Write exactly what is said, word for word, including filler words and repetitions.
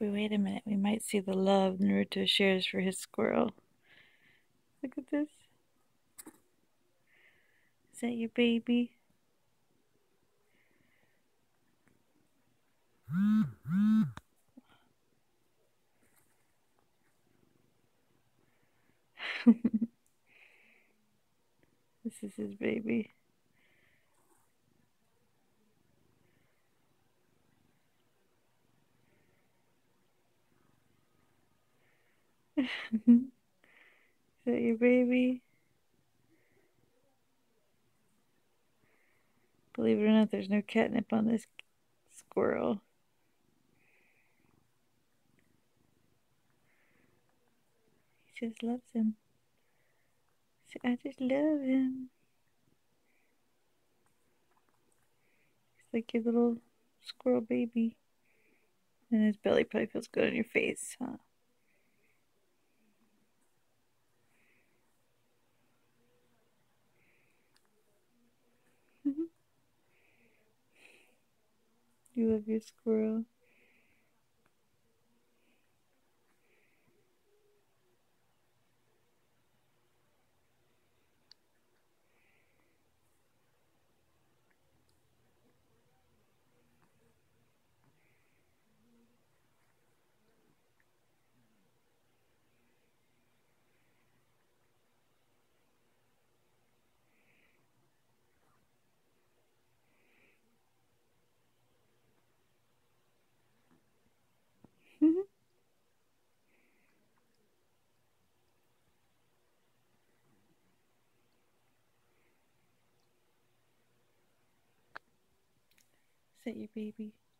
we wait a minute, we might see the love Naruto shares for his squirrel. Look at this. Is that your baby? This is his baby. Is that your baby? Believe it or not, there's no catnip on this squirrel. He just loves him. I just love him. It's like your little squirrel baby. And his belly probably feels good on your face, huh? You love your squirrel. Is that your baby?